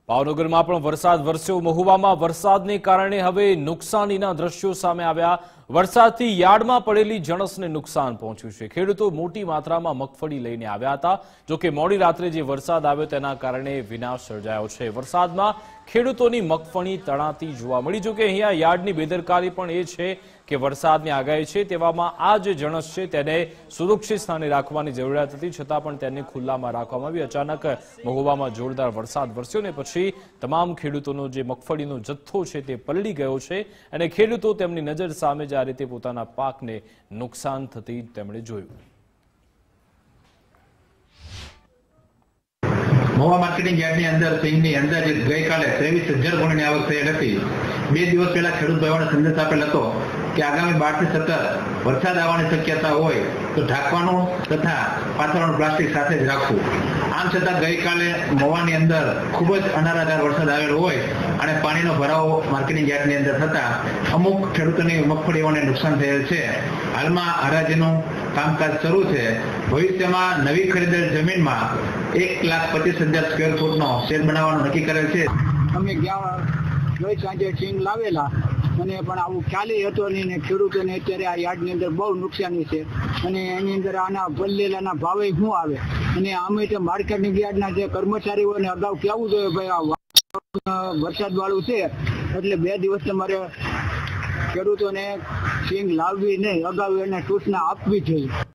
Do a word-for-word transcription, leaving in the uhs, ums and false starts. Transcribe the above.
ભાવનગરમાં પણ વરસાદ વરસ્યો। મહુવામાં વરસાદને કારણે હવે નુકસાનીના દ્રશ્યો સામે આવ્યા। વરસાદથી યાર્ડમાં પડેલી જણસને નુકસાન પહોંચ્યું છે। ખેડૂતો મોટી માત્રામાં મગફળી લઈને આવ્યા હતા। જો કે મોડી રાત્રે જે વરસાદ આવ્યો તેના કારણે વિનાશ સર્જાયો છે। વરસાદમાં ખેડૂતોની મગફળી તણાતી જોવા મળી। જો કે અહીંયા યાર્ડની બેદરકારી પણ એ છે કે વરસાદની આગાહી છે તેવામાં આ જે જણસ છે તેને સુરક્ષિત સ્થાને રાખવાની જરૂરિયાત હતી, છતાં પણ તેને ખુલ્લામાં રાખવામાં આવી। અચાનક મહુવામાં જોરદાર વરસાદ વરસ્યો ને પછી તમામ ખેડૂતોનો જે મગફળીનો જથ્થો છે તે પલળી ગયો છે અને ખેડૂતો તેમની નજર સામે જ આ રીતે પોતાના પાકને નુકસાન થતી તેમણે જોયું। મહુવા માર્કેટિંગ યાર્ડની અંદર સિંગની અંદાજિત ગઈકાલે ત્રેવીસ હજાર ગુણીની આવક થયેલ હતી। બે દિવસ પહેલા ખેડૂત ભાઈઓને સંદેશ આપેલ હતો કે આગામી બાર થી સત્તર વરસાદ આવવાની શક્યતા હોય તો ઢાંકવાનું તથા પાથરવાનું પ્લાસ્ટિક સાથે જ રાખવું। આમ છતાં ગઈકાલે મહુવાની અંદર ખૂબ જ અનારાધાર વરસાદ આવેલો હોય અને પાણીનો ભરાવો માર્કેટિંગ યાર્ડની અંદર થતા અમુક ખેડૂતોની મગફળીઓને નુકસાન થયેલ છે। હાલમાં હરાજીનું કામકાજ શરૂ છે। ભવિષ્યમાં નવી ખરીદેલ જમીનમાં એક લાખ પચીસ હજાર સ્ક્વેર ફૂટનો શેડ બનાવવાનું નક્કી કરેલ છે। અમે ગયા ગઈ સાંજે સિંગ લાવેલા અને પણ આવું ખ્યાલ હતો નહીં ને ખેડૂતોને અત્યારે આ યાર્ડની અંદર બહુ નુકસાની છે અને એની અંદર આના પલ્લેલાના ભાવે શું આવે અને અમે તો માર્કેટિંગ યાર્ડના જે કર્મચારીઓને અગાઉ કહેવું જોઈએ ભાઈ આ વરસાદ વાળું છે એટલે બે દિવસ તમારે ખેડૂતોને સિંગ લાવવી નહીં, અગાઉ એને સૂચના આપવી જોઈએ।